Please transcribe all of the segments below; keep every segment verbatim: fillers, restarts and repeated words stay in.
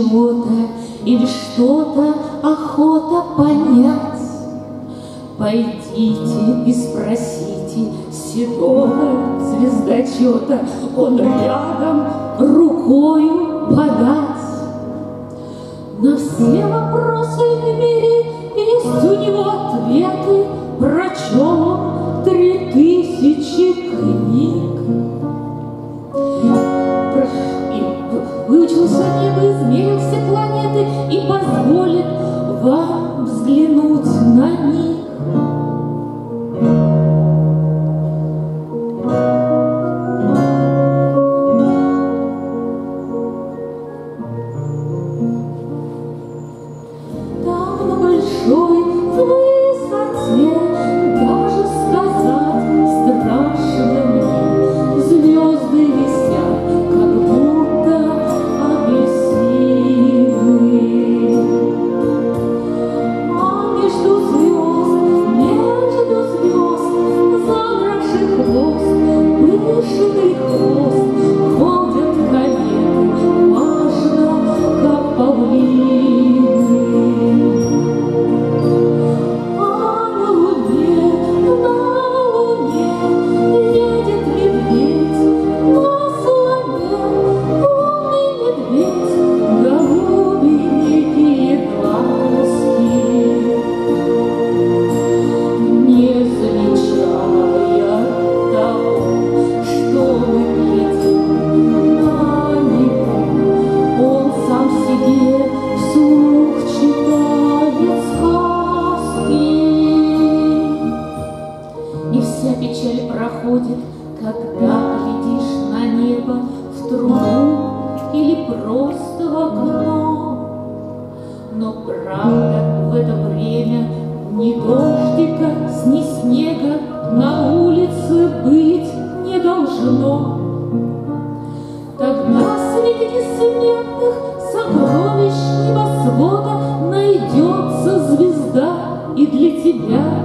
чего-то или что-то охота понять. Пойдите и спросите седого звездочета, он рядом рукою подать. На все вопросы в мире есть у него ответы, прочел он три тысячи книг. Выучился небо, измерил все планеты и позволит вам взглянуть на них. Там на большой высоте даже сказать страшно мне, звезды висят, как будто апельсины. А между звезд, между звезд, забравший хвост, вышитый хвост, ходят кометы, важно, как павлины. А на луне, на луне едет медведь на слоне, умный медведь, голубенькие глазки. Не замечая того, что мы глядим на него, он сам себе вслух читает сказки. И вся печаль проходит, когда глядишь на небо в трубу или просто в окно. Но правда, в это время ни дождика, ни снега на улице быть не должно. Тогда среди несметных сокровищ небосвода найдется звезда и для тебя.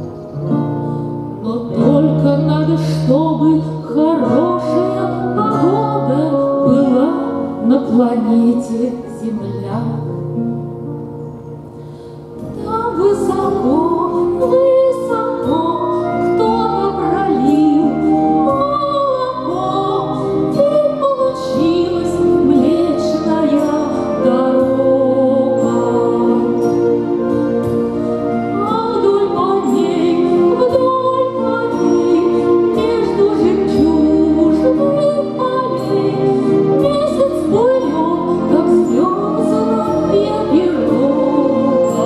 Но только надо, чтобы хорошая погода была на планете Земля. Там высоко, высоко кто-то пролил молоко, и получилась Млечная дорога. А вдоль по ней, вдоль по ней, между жемчужных полей месяц плывет, как звездная пирога.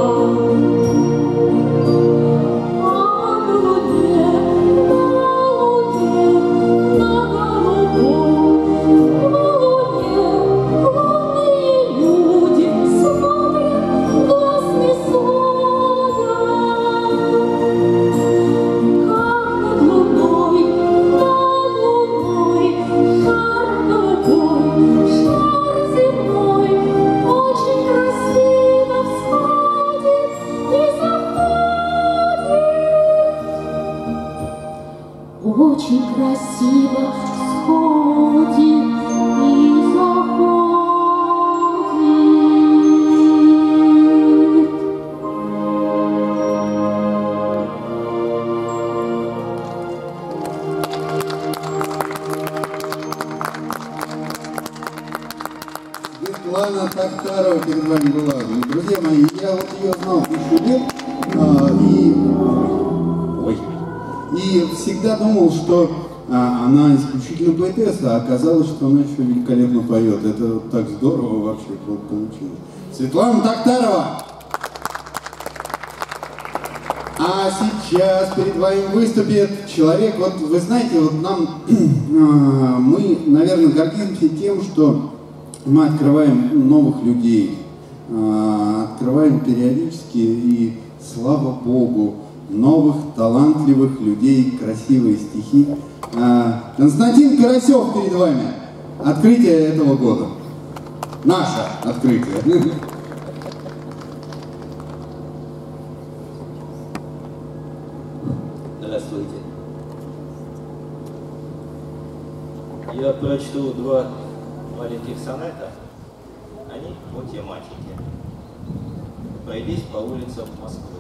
А на луне, на луне, на голубом, на луне лунные люди смотрят, глаз не сводят. Как над луной, над луной шар голубой, шар земной очень красиво всходит и заходит. Очень красиво всходит и заходит. Светлана Тахтарова перед вами была. Друзья мои, я вот ее знал тысячу лет, а, и, ой, и всегда думал, что а, она исключительно поэтесса, а оказалось, что она еще великолепно поет. Это так здорово вообще получилось. Светлана Тахтарова! А сейчас перед вами выступит человек, вот вы знаете, вот нам, а, мы, наверное, гордимся тем, что мы открываем новых людей, а, открываем периодически, и слава Богу, новых талантливых людей, красивые стихи. А, Константин Карасев перед вами. Открытие этого года. Наше открытие. Здравствуйте. Я прочту два маленьких сонета. Они по тематике. Пройдись по улицам Москвы.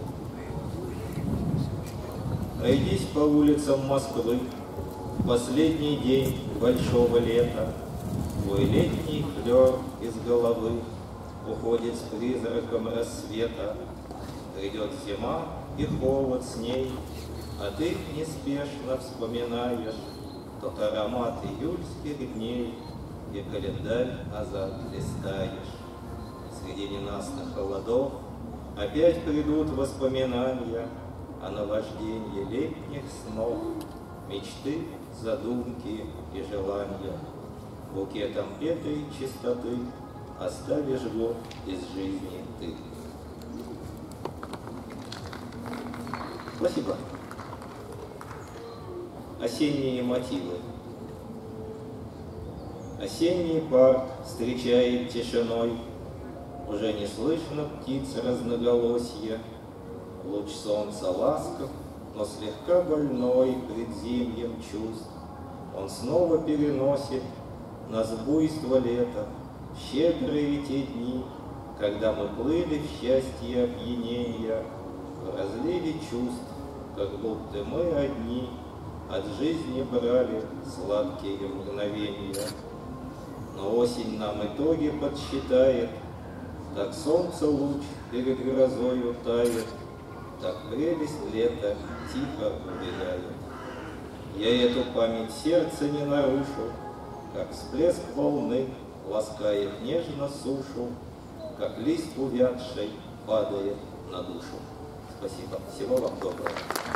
Пройдись по улицам Москвы в последний день большого лета. Твой летний флер из головы уходит с призраком рассвета. Придет зима и холод с ней, а ты неспешно вспоминаешь тот аромат июльских дней, и календарь назад листаешь. Среди ненастных холодов опять придут воспоминания о наваждении летних снов, мечты, задумки и желания. Букетом этой чистоты оставишь год из жизни ты. Спасибо. Осенние мотивы. Осенний парк встречает тишиной, уже не слышно птиц разноголосья. Луч солнца ласков, но слегка больной предзимьем чувств. Он снова переносит нас в буйство лета, в щедрые те дни, когда мы плыли в счастье опьянения, в разливе чувств, как будто мы одни от жизни брали сладкие мгновения. Но осень нам итоги подсчитает, так солнце луч перед грозою тает, так прелесть лета тихо убегает. Я эту память сердца не нарушу, как всплеск волны ласкает нежно сушу, как лист увядший падает на душу. Спасибо. Всего вам доброго.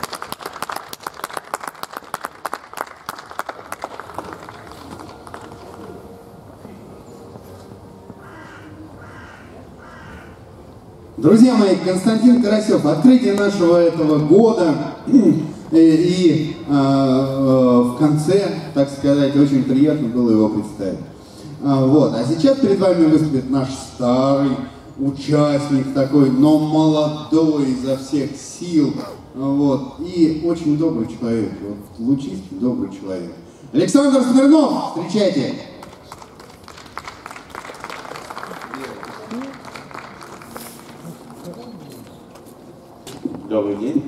Друзья мои, Константин Карасев, открытие нашего этого года, и, и э, э, в конце, так сказать, очень приятно было его представить. А, вот. А сейчас перед вами выступит наш старый участник такой, но молодой изо всех сил, вот, и очень добрый человек, вот, лучистый добрый человек. Александр Смирнов, встречайте! Добрый день.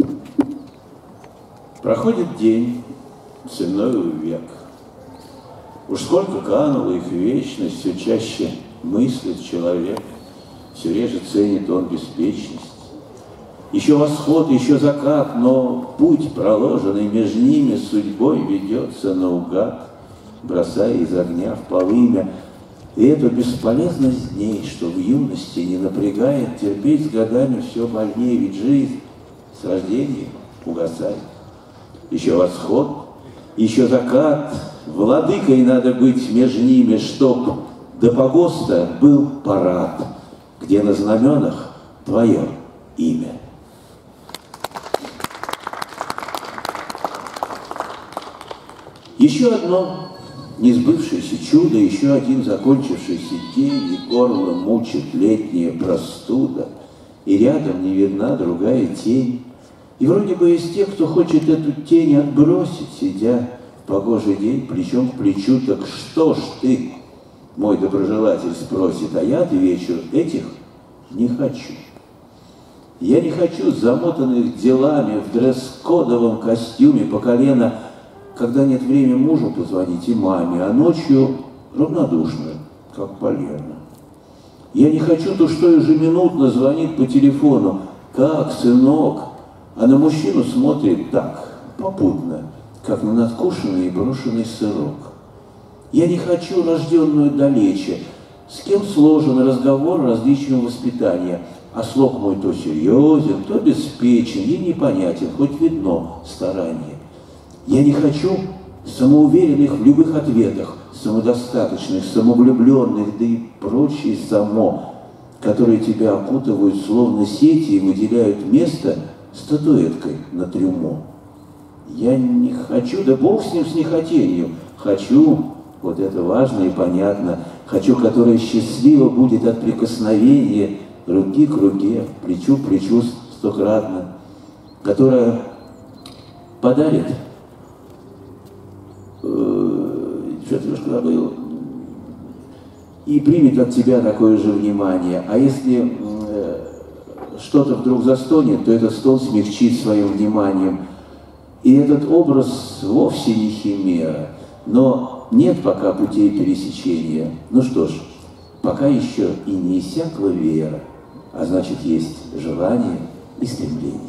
Проходит день, ценою век. Уж сколько кануло их вечность, все чаще мыслит человек, все реже ценит он беспечность. Еще восход, еще закат, но путь, проложенный между ними, судьбой ведется наугад, бросая из огня в полымя. И эту бесполезность дней, что в юности не напрягает, терпеть с годами все больнее, ведь жизнь с рождения угасает. Еще восход, еще закат, владыкой надо быть между ними, чтоб до погоста был парад, где на знаменах твое имя. Еще одно несбывшееся чудо, еще один закончившийся день, и горло мучит летняя простуда, и рядом не видна другая тень. И вроде бы из тех, кто хочет эту тень отбросить, сидя в погожий день плечом к плечу, так что ж ты, мой доброжелатель, спросит, а я отвечу, этих не хочу. Я не хочу замотанных делами в дресс-кодовом костюме по колено, когда нет времени мужу позвонить и маме, а ночью равнодушно, как Полена. Я не хочу то, что ежеминутно звонит по телефону, как, сынок, а на мужчину смотрит так, попутно, как на надкушенный и брошенный сырок. Я не хочу рожденную далече, с кем сложен разговор различного воспитания, а слог мой то серьезен, то беспечен и непонятен, хоть видно старание. Я не хочу самоуверенных в любых ответах, самодостаточных, самовлюбленных, да и прочее само, которые тебя окутывают словно сети и выделяют место статуэткой на трюмо. Я не хочу, да бог с ним, с нехотенью, хочу, вот это важно и понятно, хочу, которая счастливо будет от прикосновения руки к руке, плечу к плечу стократно, которая подарит, э, что-то немножко забыл, и примет от тебя такое же внимание. А если э, что-то вдруг застонет, то этот стон смягчит своим вниманием. И этот образ вовсе не химера, но нет пока путей пересечения. Ну что ж, пока еще и не иссякла вера, а значит, есть желание и стремление.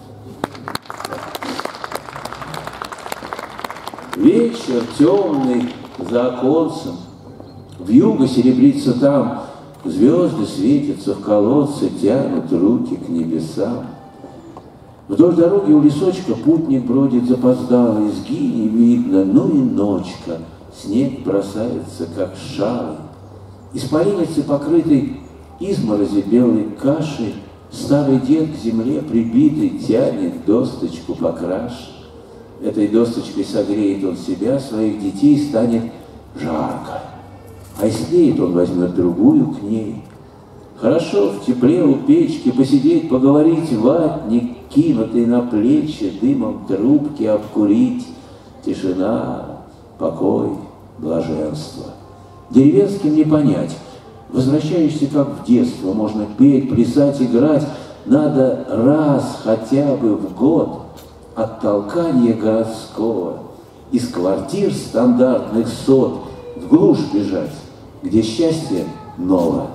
Вечер темный за оконцем, вьюга серебрится там, звезды светятся в колодце, тянут руки к небесам. Вдоль дороги у лесочка путник бродит запоздалый, изги не видно, ну и ночка, снег бросается, как шал. Из поленницы, покрытой изморози белой кашей, старый дед к земле прибитый тянет досточку покраш. Этой досточкой согреет он себя, своих детей, станет жарко. А если он возьмет другую к ней. Хорошо в тепле у печки посидеть, поговорить, ватник, кинутый на плечи, дымом трубки обкурить. Тишина, покой, блаженство. Деревенским не понять. Возвращаешься, как в детство, можно петь, плясать, играть. Надо раз хотя бы в год от толкания городского, из квартир стандартных сот в глушь бежать, где счастье новое.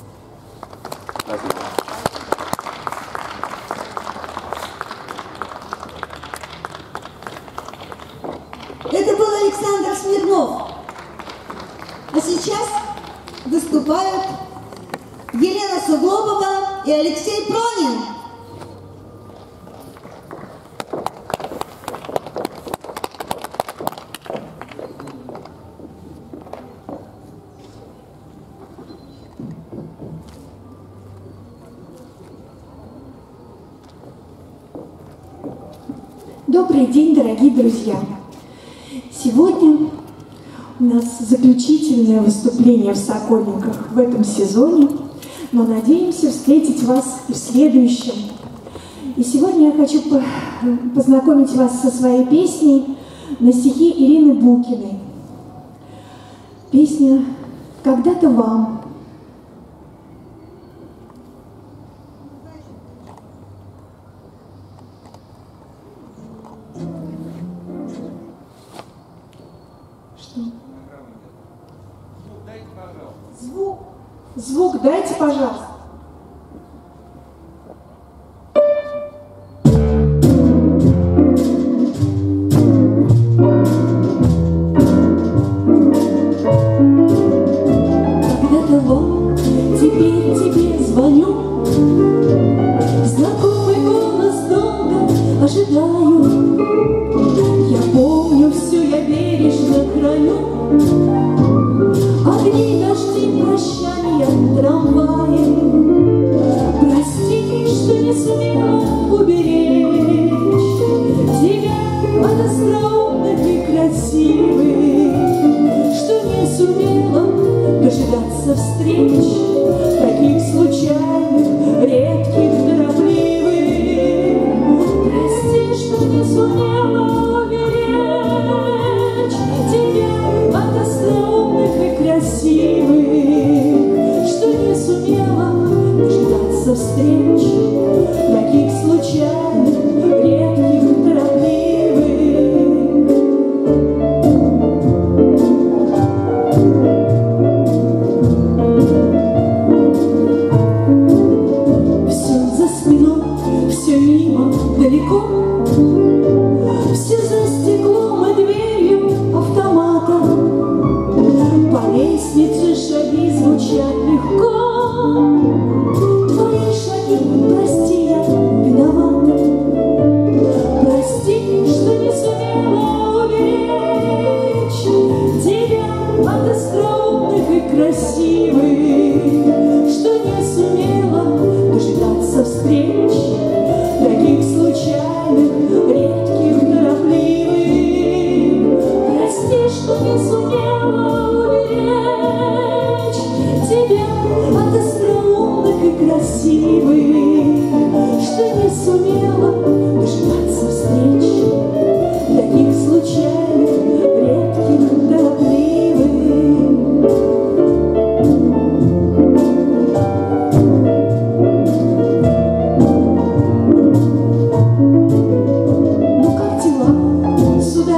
Это был Александр Смирнов. А сейчас выступают Елена Суглобова и Алексей Пронин. Добрый день, дорогие друзья! Сегодня у нас заключительное выступление в Сокольниках в этом сезоне, но надеемся встретить вас и в следующем. И сегодня я хочу познакомить вас со своей песней на стихи Ирины Букиной. Песня «Когда-то вам». Звук, звук дайте, пожалуйста. Когда-то вот теперь тебе звоню, знакомый голос долго ожидаю. Я помню все, я бережно храню. Огни, дожди, прощания, трамваи.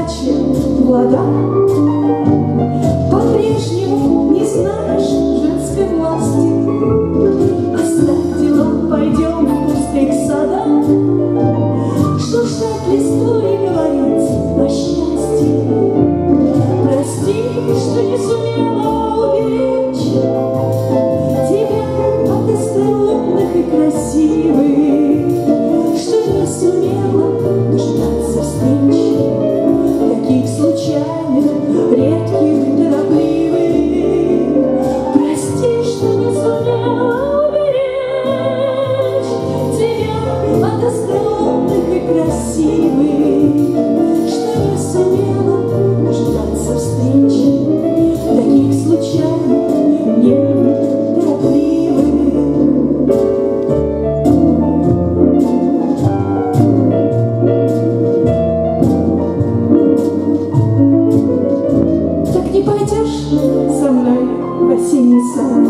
удача влада. По-прежнему не знаешь женской власти. Оставь дела, пойдем в пустых садах, шуршать листвой и говорить о счастье. Прости, что не сумела уберечь тебя от остроумных и красивых, что не сумела дождаться встреч таких случайных, редких, торопливых. Прости, что не сумела уберечь тебя от остроумных и красивых, что не сумела дождаться встречи таких случайных, нежных, торопливых. Так не пойдешь со мной в осенний сад?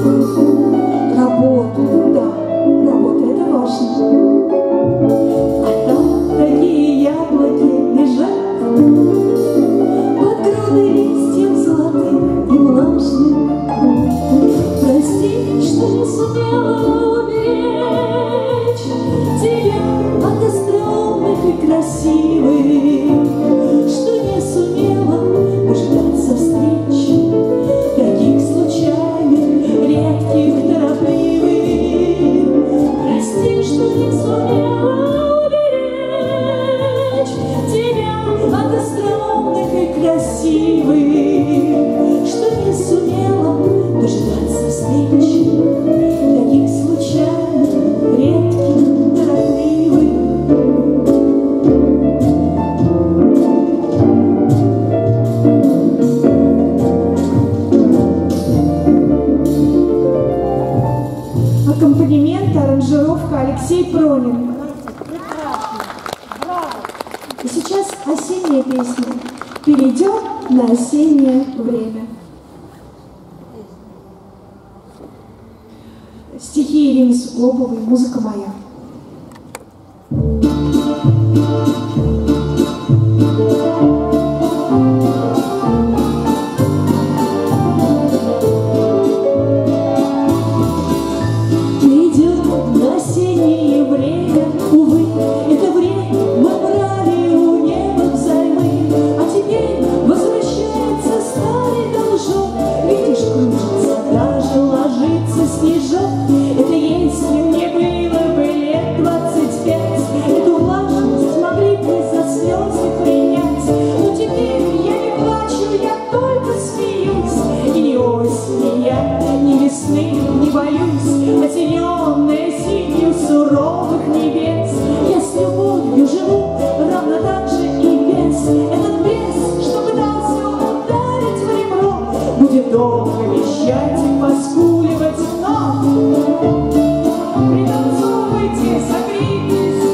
Работу, да, работа — это важно. А там такие яблоки лежат под грудой листьев золотых и влажных. Прости, что не сумела уберечь тебя от остроумных и красивых, что не сумела дождаться встреч таких случайных, редких, торопливых. Прости, что не сумела уберечь тебя от остроумных и красивых, что не сумела дождаться встреч таких случайных, редких, торопливых. Аккомпанемент, аранжировка Алексей Пронин. И сейчас осенняя песня. Перейдем на осеннее время. Стихи Ирины Суглобовой, музыка моя. Идет на осеннее время, увы, это время мы брали у неба взаймы, а теперь возвращается старый должок. Видишь, кружится, даже ложится снежок. Это если мне было бы лет двадцать пять, эту влажность могли бы за слезы принять. Но теперь я не плачу, я только смеюсь. И ни осени я, ни весны не боюсь, осененная синью суровых небес. Я с любовью живу, равно так же и бес. Этот бес, что пытался ударить в ребро, будет долго вещать и поскуливать, но пританцовывайте, согрейтесь.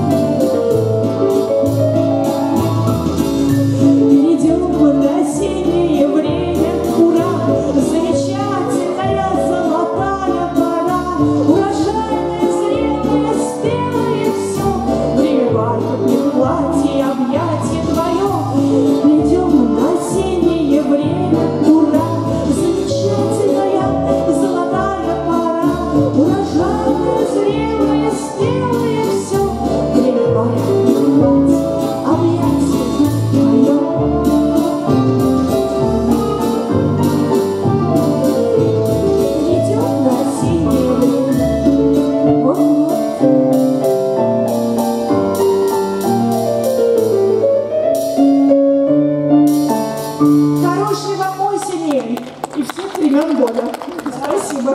Перейдем на осеннее время, ура! Замечательная золотая пора, урожайная, зрелая, спелая все. Время бархатных платьей, объятие твое. Перейдем на осеннее время, ура! Замечательная золотая пора, урожайная, зрелая, спелая все. Время бархатных платьей, объятие твое. Идет на осеннее время. Вот-вот. Хорошей вам осени и всех времен года. Спасибо.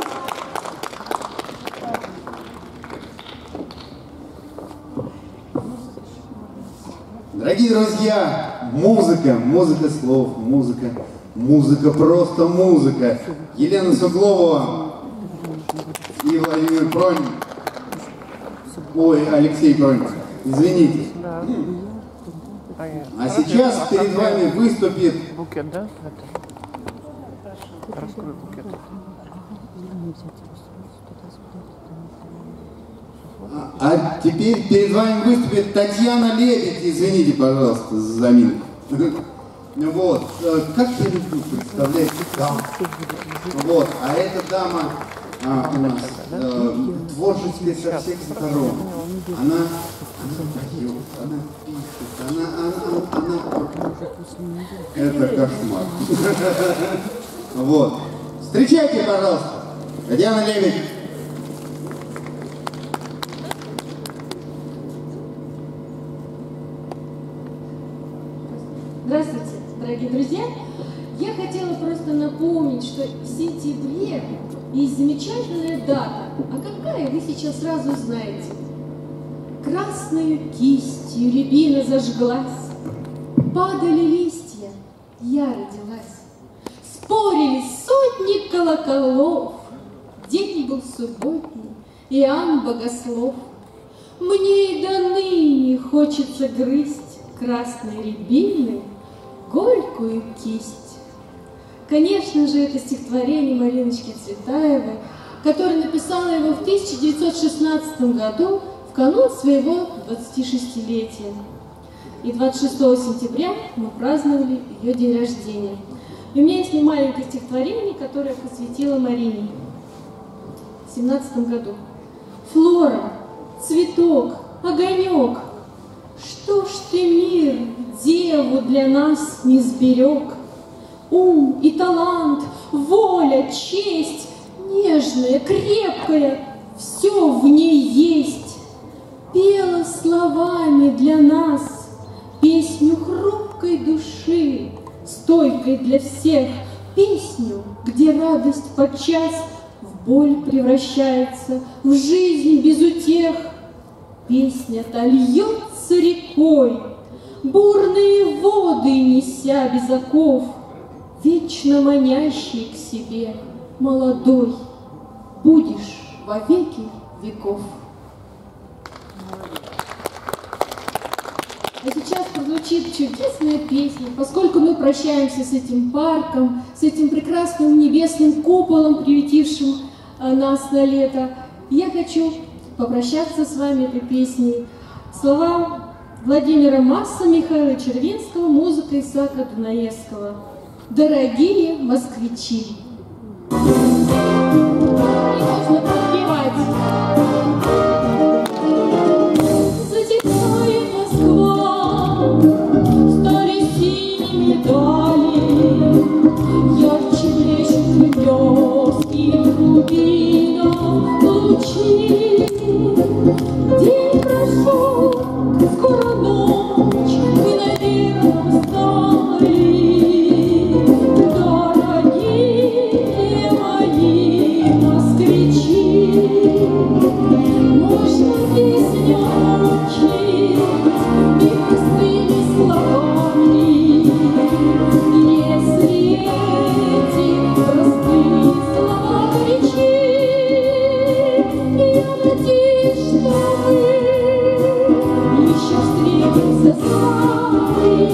Дорогие друзья, музыка, музыка слов, музыка, музыка, просто музыка. Елена Суглобова и Владимир Пронин. Ой, Алексей Пронин, извините. А сейчас перед вами выступит... Букет, да? Раскрой букет. А теперь перед вами выступит Татьяна Лебедь. Извините, пожалуйста, за заминку. Вот, как я люблю представлять дам. Вот, а эта дама а, у нас э, творческая со всех сторон. Она, она поет, она пишет, она, она, она... Это кошмар. Вот. Встречайте, пожалуйста, Татьяна Лебедь. Здравствуйте, дорогие друзья! Я хотела просто напомнить, что в сентябре есть замечательная дата. А какая, вы сейчас сразу знаете. Красною кистью рябина зажглась, падали листья, я родилась. Спорили сотни колоколов, день был субботний, Иоанн Богослов. Мне и до ныне хочется грызть красной рябиной горькую кисть. Конечно же, это стихотворение Мариночки Цветаевой, которая написала его в тысяча девятьсот шестнадцатом году в канун своего двадцатишестилетия. И двадцать шестого сентября мы праздновали ее день рождения. И у меня есть маленькое стихотворение, которое я посвятила Марине в семнадцатом году. Флора, цветок, огонек, что ж ты, мир, деву для нас не сберег? Ум и талант, воля, честь, нежная, крепкая, все в ней есть. Пела словами для нас песню хрупкой души, стойкой для всех, песню, где радость подчас в боль превращается, в жизнь без утех. Песня-то льется рекой, бурные воды неся без оков, вечно манящий к себе, молодой, будешь во веки веков. А сейчас прозвучит чудесная песня, поскольку мы прощаемся с этим парком, с этим прекрасным небесным куполом, приютившим нас на лето. Я хочу попрощаться с вами этой песней. Слова Владимира Масса, Михаила Червинского, музыка Исаака Дунаевского. Дорогие москвичи! Не нужно подпевать. Затихает Москва, стали синими дали, ярче блещут кремлевских рубинов лучи. День прошел, скоро ночь, мы, наверное, устали. Дорогие мои москвичи, можно песню учить и простыми словами, если эти простые слова горячи. Я надеюсь, что мы еще встретимся с вами,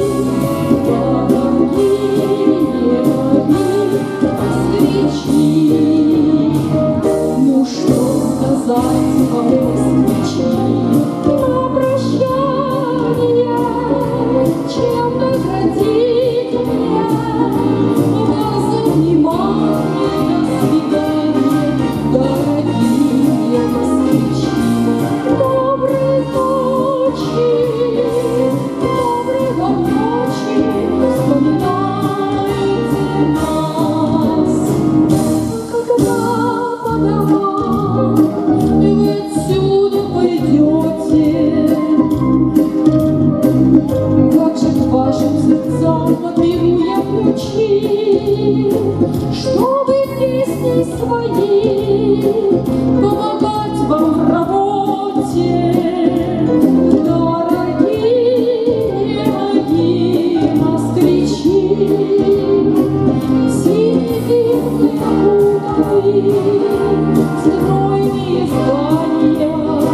дорогие мои москвичи. Ну что сказать о москвичи на прощание, чем наградить меня за внимание, до свидания, дорогие москвичи. Доброй ночи, доброй вам ночи, вспоминайте нас. Когда по домам вы отсюда пойдете, как же к вашим сердцам подберу я ключи, чтобы песней своей помогать вам в работе. Дорогие мои москвичи, синевинные окутаны стройные здания,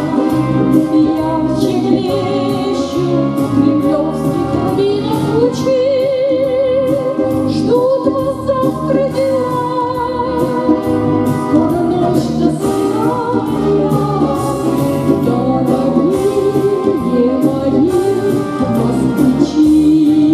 ярче блещут кремлевских рубинов лучи. Ждут вас завтра дела, скоро ночь, до свидания, дорогие мои москвичи.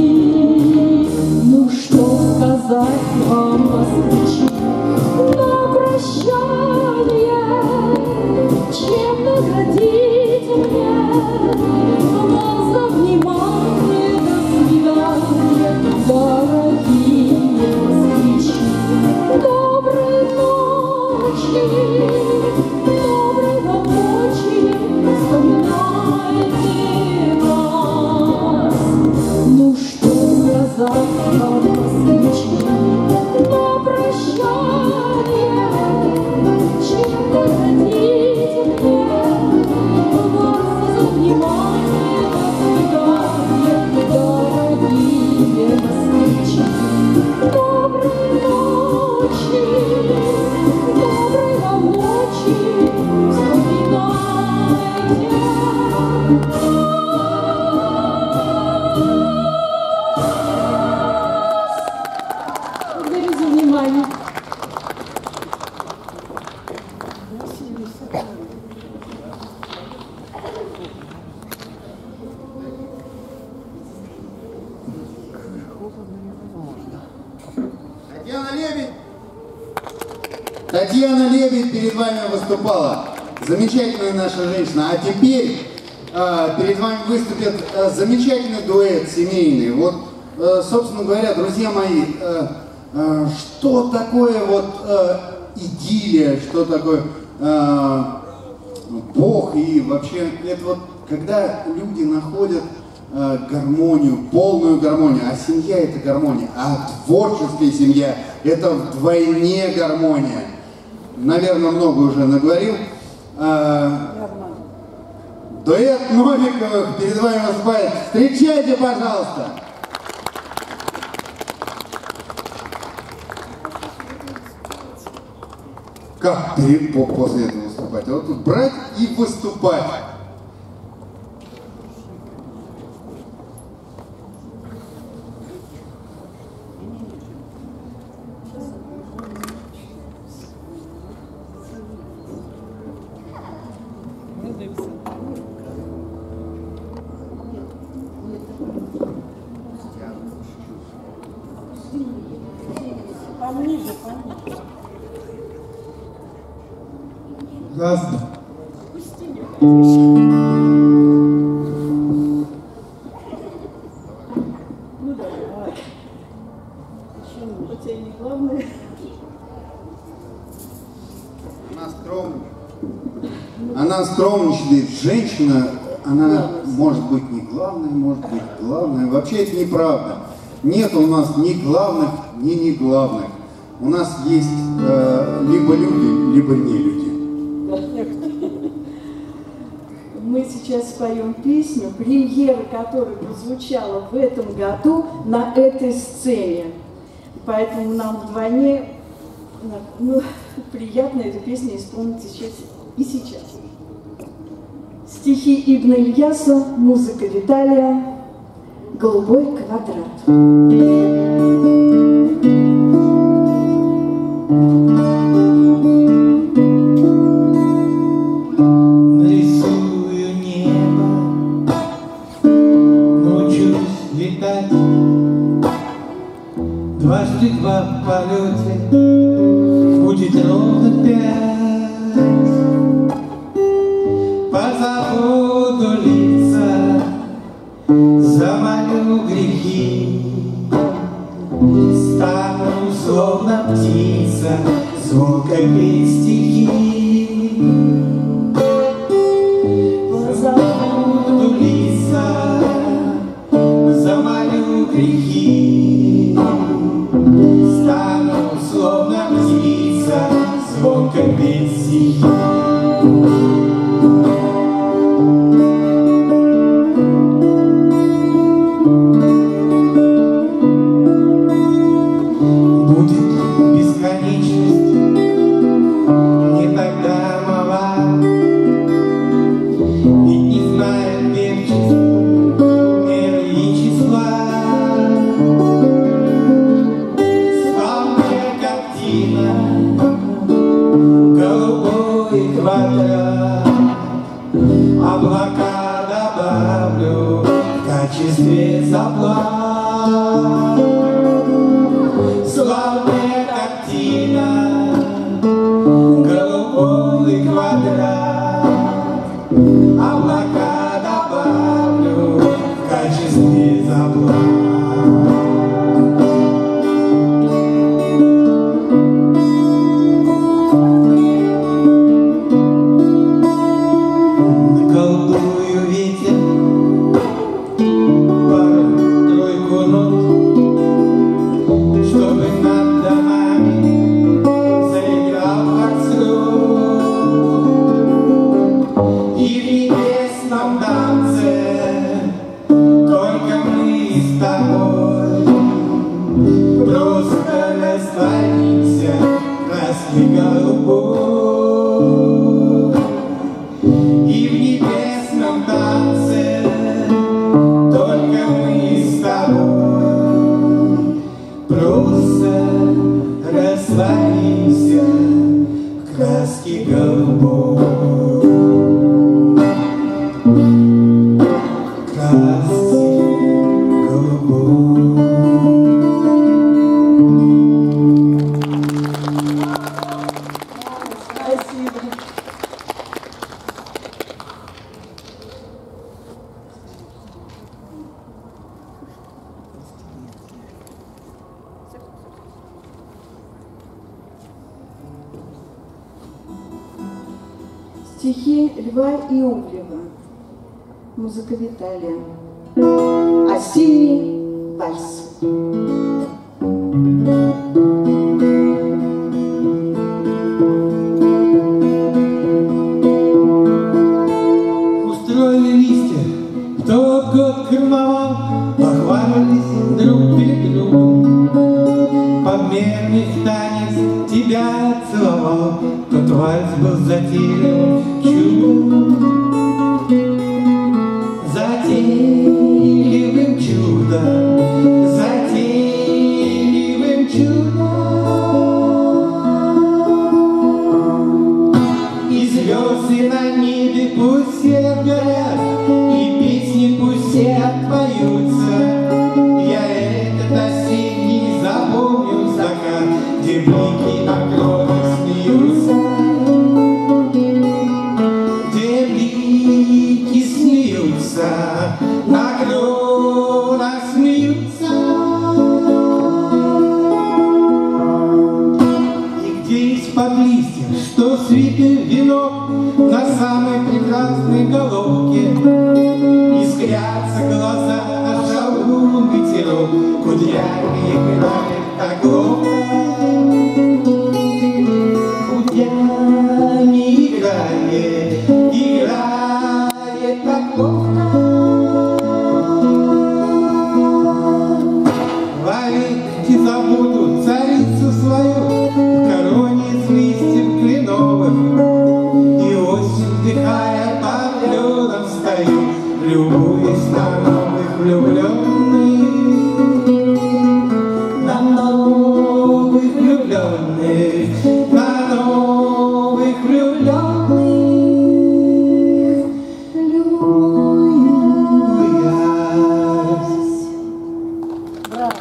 Татьяна Лебедь перед вами выступала. Замечательная наша женщина. А теперь э, перед вами выступит э, замечательный дуэт семейный. Вот, э, собственно говоря, друзья мои, э, э, что такое вот э, идиллия, что такое э, Бог и вообще, это вот когда люди находят э, гармонию, полную гармонию, а семья это гармония, а творческая семья это вдвойне гармония. Наверное, много уже наговорил. Э, дуэт Новиковых перед вами выступает. Встречайте, пожалуйста. Как перед, после этого выступать? Вот тут брать и выступать. Пониже, пониже. Здравствуйте. Ну давай. Почему? У тебя не главное. Она скромничает. Она скромничает. Женщина, она может быть не главная, может быть главная. Вообще это неправда. Нет у нас ни главных, ни не главных. У нас есть э, либо люди, либо не люди. Мы сейчас споем песню, премьера которой прозвучала в этом году на этой сцене. Поэтому нам вдвойне ну, приятно эту песню исполнить сейчас и сейчас. Стихи Ибн Ильяса, музыка Виталия, «Голубой квадрат». Дважды два в полете будет ровно пять. Позабуду лица, замолю грехи, стану словно птица, звонко петь стихи. Позабуду лица, замолю грехи, стану словно птица, звонко петь стихи. Будет бесконечность, не тогда мала, ведь не знает перчесть, меры и числа. Славная картина, голубой квадрат, облака добавлю в качестве заплат. Славная картина, голубой квадрат, облака добавлю в качестве заплат. Наколдую ветер пару-тройку нот, чтобы над домами заиграл фокстрот. И в небесном танце только мы с тобой просто растворимся в краске голубой. И в небесном танце только мы с тобой просто растворимся в краске голубой. Краске голубой. Стихи Льва Иовлева. Музыка Виталия. Осенний вальс. Устроили листья в тот год карнавал, похвалились друг перед другом. Подмерный танец тебя целовал, тот вальс был затейливым чудом. Затейливым чудом, затейливым чудом. И звезды на небе пусть все горят, и песни пусть все отпоются. Я этот осенний запомню закат, где блики на кронах смеются. Где блики смеются, на кронах смеются. И где из-под листьев, что свитый венок на самой прекрасной головке, искрятся глаза, а шалун ветерок кудрями играет так ловко. Кудрями играет, играет так ловко. Вовеки забуду царицу свою в короне из листьев кленовых. И осень, вдыхая по кленам, стою, любуясь на новых влюбленных, на новых влюбленных, на новых влюбленных, любуясь. Браво.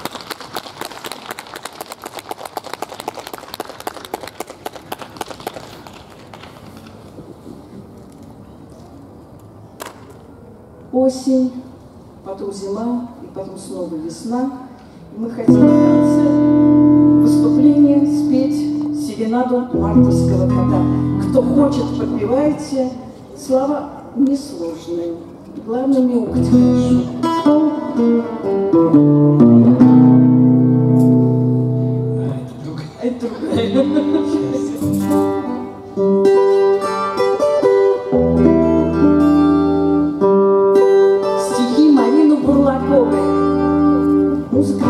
Осень, потом зима, и потом снова весна. И мы хотим в конце выступления спеть серенаду мартовского кота. Кто хочет, подпевайте. Слова несложные. Главное, мяукать хорошо. А это другая. Стихи Марины Бурлаковой. Музыка.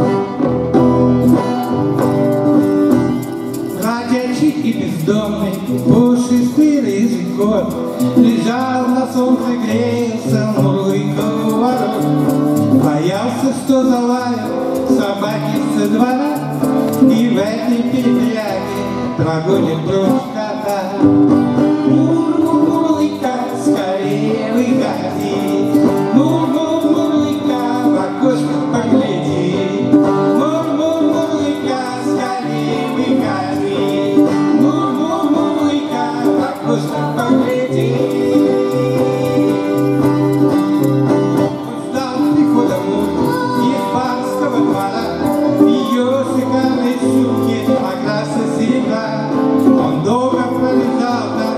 Бродячий и бездомный, пушистый рыжий кот лежал на солнце, грелся, мурлыкал у ворот. Боялся, что залают собаки со двора, и в этой передряге прогонит прочь кота. Мур-мур-мурлыка, скорее выходи, мур-мур-мурлыка, в окошко погляди. Мур-мур-мурлыка, скорее выходи, мур-мур-мурлыка, в окошко погляди. Ждал прихода мур из барского двора, ее шикарной шубки окраса серебра. Он долго пролежал там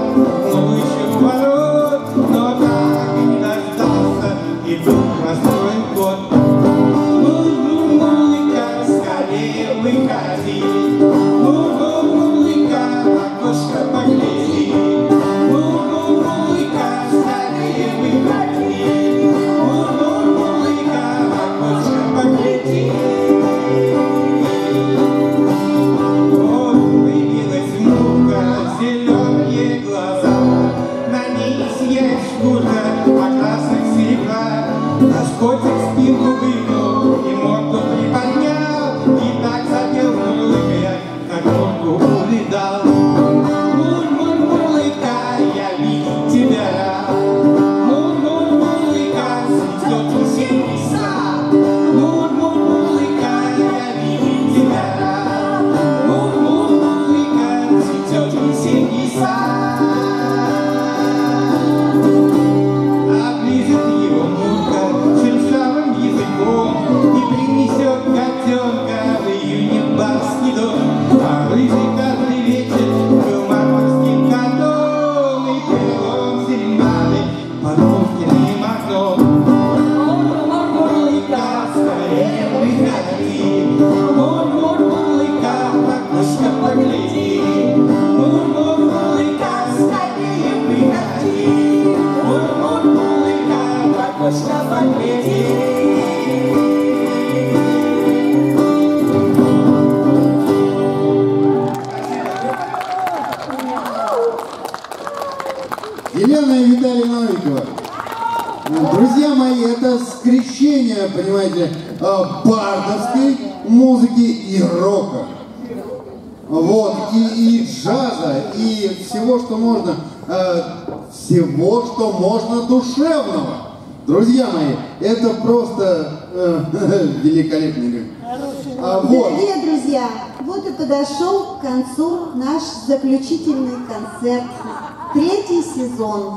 сочетание, понимаете, бардовской музыки и рока. Вот, и, и джаза, и всего, что можно, э, всего, что можно душевного. Друзья мои, это просто э, великолепный. А, вот. Дорогие друзья, вот и подошел к концу наш заключительный концерт. Третий сезон.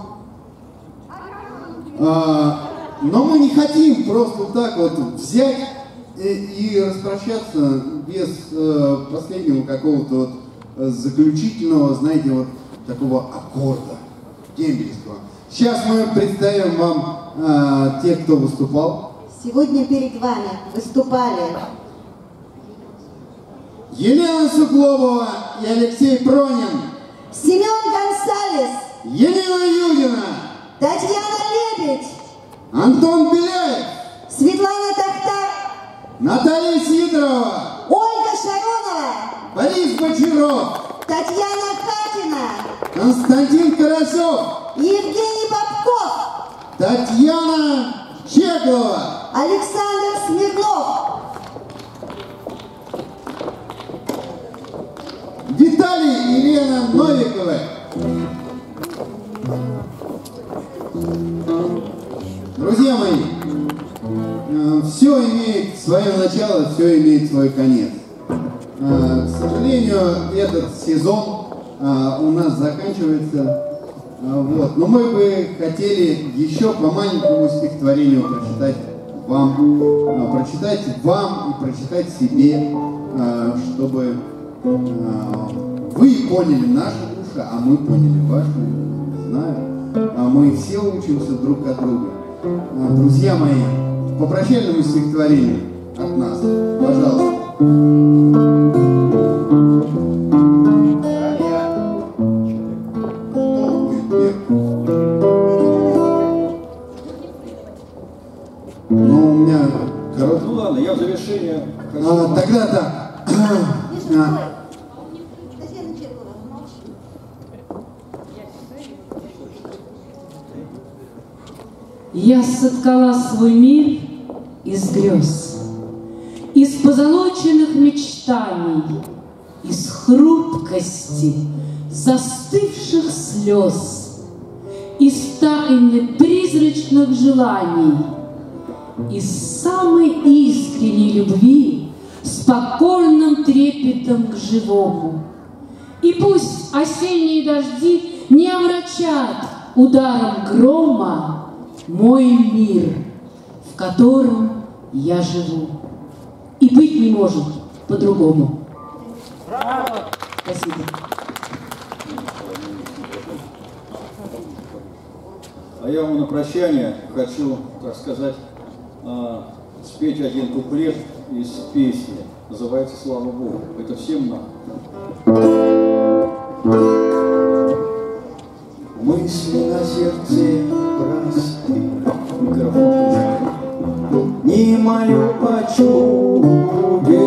А, но мы не хотим просто так вот взять и, и распрощаться без э, последнего какого-то вот заключительного, знаете, вот такого аккорда дембельского. Сейчас мы представим вам э, тех, кто выступал. Сегодня перед вами выступали Елена Суглобова и Алексей Пронин, Семен Гонсалес, Елена Юдина, Татьяна Лебедь, Антон Беляев, Светлана Тахтар, Наталья Сидорова, Ольга Шаронова, Борис Бочаров, Татьяна Хатина, Константин Карасев, Евгений Попков, Татьяна Чеклова, Александр Смирнов, Виталий и Елена Новиковы. Друзья мои, все имеет свое начало, все имеет свой конец. К сожалению, этот сезон у нас заканчивается. Вот. Но мы бы хотели еще по маленькому стихотворению прочитать вам, прочитать вам и прочитать себе, чтобы вы поняли наши души, а мы поняли ваши, знаю. А мы все учимся друг от друга. Друзья мои, по прощальному стихотворению от нас, пожалуйста. Ну, у меня короткий. Ну ладно, я в завершение хочу... А, тогда так. А. Я соткала свой мир из грез, из позолоченных мечтаний, из хрупкости застывших слез, из тайны призрачных желаний, из самой искренней любви с покорным трепетом к живому. И пусть осенние дожди не омрачат ударом грома мой мир, в котором я живу. И быть не может по-другому. Спасибо. А я вам на прощание хочу, так сказать, спеть один куплет из песни. Называется «Слава Богу». Это всем нам. Мысли на сердце просты, микрофон, не молю о чуде,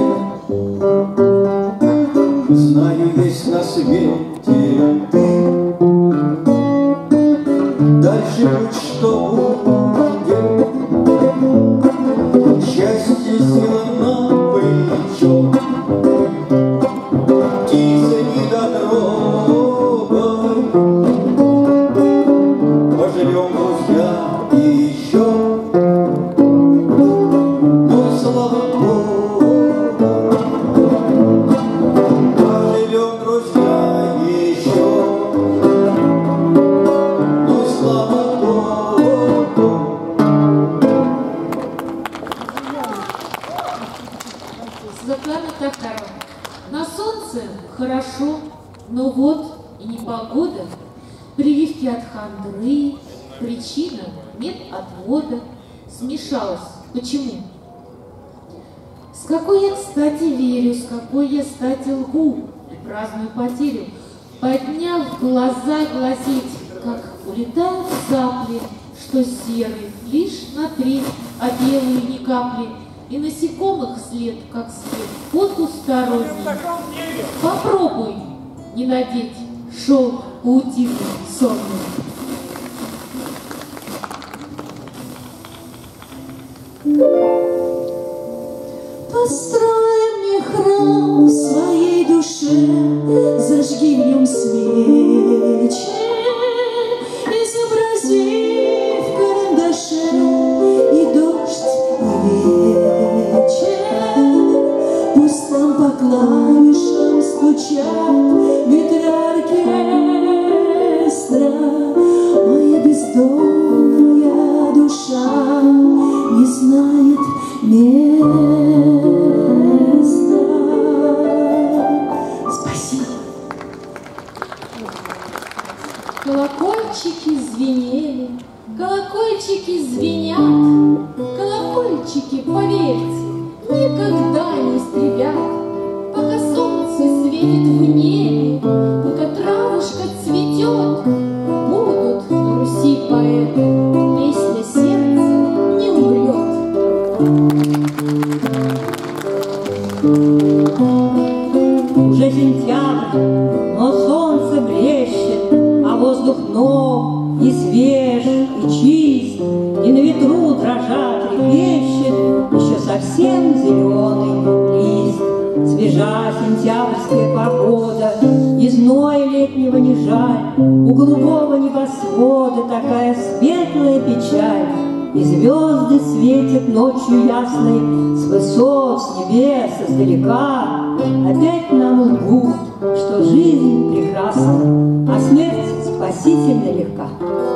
знаю, есть на свете ты, дальше будь что будет, счастье сила на плечо, птица не дотрогай. Поживем, друзья, еще, ну, слава Богу. Поживем, друзья, еще, ну, слава Богу. Светлана Тахтарова. На солнце хорошо, но вот и непогода. Прививки от хандры, причина нет отвода. Смешалась. Почему? С какой я, кстати, верю, с какой я, кстати, лгу и праздную потерю, подняв глаза глазеть, как улетают цапли, что серые лишь на треть, а белые ни капли, и насекомых след, как след, потусторонний. Попробуй не надеть шелк паутины сонный. Thank you. Построим мне храм в своей душе, зажги в нем свечи, изобрази в карандаше и дождь, и вечер. Пусть там по клавишам стучат ветры оркестра, моя бездомная душа не знает места. Спасибо. Колокольчики звенели, колокольчики звенят, колокольчики, поверьте, никогда не истребят. Пока солнце светит в небе, пока травушка цветет, будут на Руси поэты, песня сердца не умрет. Уже сентябрь, но солнце блещет, а воздух нов и свеж, и чист, и на ветру дрожа трепещет еще совсем зеленый лист. Свежа сентябрьская погода, и зноя летнего не жаль, у голубого небосвода такая светлая печаль. И звезды светят ночью ясной, с высот, с небес, издалека. Опять нам лгут, что жизнь прекрасна, а смерть спасительно легка.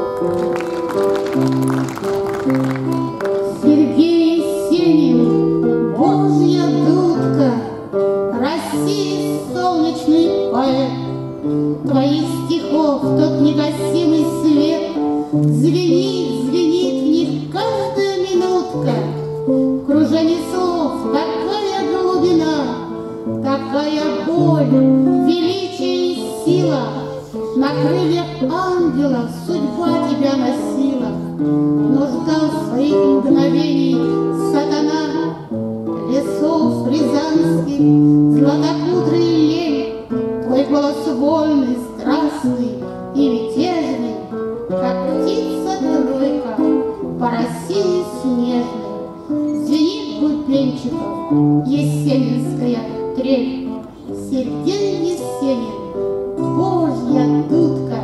Сергей Есенин, Божья дудка, России солнечный поэт. Твоих стихов тот негасимый свет звенит, звенит в них каждая минутка. Кружение слов, такая глубина, такая боль, величие и сила. На крыльях ангелов судьба тебя носила, но ждал своих мгновений сатана. Лесов рязанских златокудрый лень, твой голос вольный, страстный и мятежный, как птица тройка по России снежной. Звенит бубенчиков есенинская трель. Сергей Есенин, Божья дудка.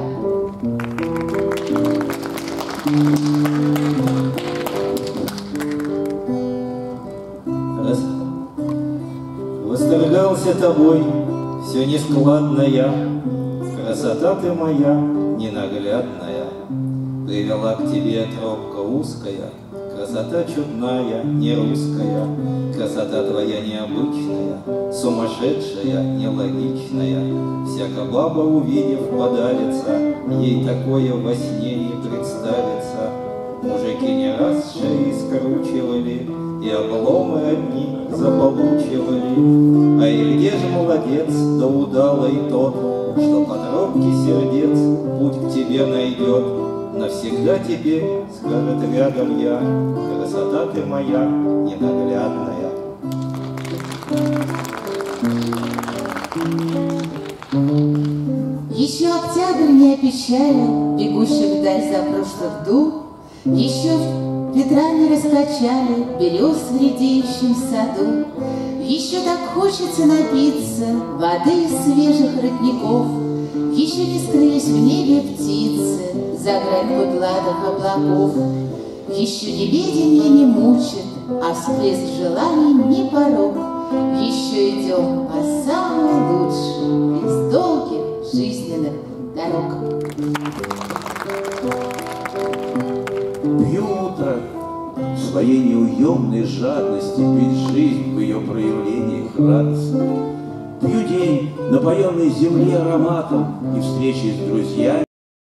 Раз восторгался тобой, все нескладная, красота ты моя ненаглядная. Привела к тебе тропка узкая, красота чудная, не русская. Красота твоя необычная, сумасшедшая, нелогичная. Всяка баба, увидев, подавится, ей такое во сне не представится. Мужики не раз шеи скручивали, и обломы одни заполучивали. А и где же молодец, да удалый тот, что по тропке сердец путь к тебе найдет. Навсегда тебе скажет рядом я, красота ты моя ненаглядная. Еще октябрь не опечалил бегущих вдаль запрошлых дуб, еще ветра не раскачали берез в редеющем саду. Еще так хочется напиться воды из свежих родников, еще не скрылись в небе птицы за гранью гладых облаков. Еще неведение не мучит, а всплеск желаний не порог. Еще идем по самой лучшей из долгих жизненных дорог. Пью утро в своей неуемной жадности пить жизнь в ее проявлениях радостно. Пью день, напоенный земли ароматом и встречи с друзьями.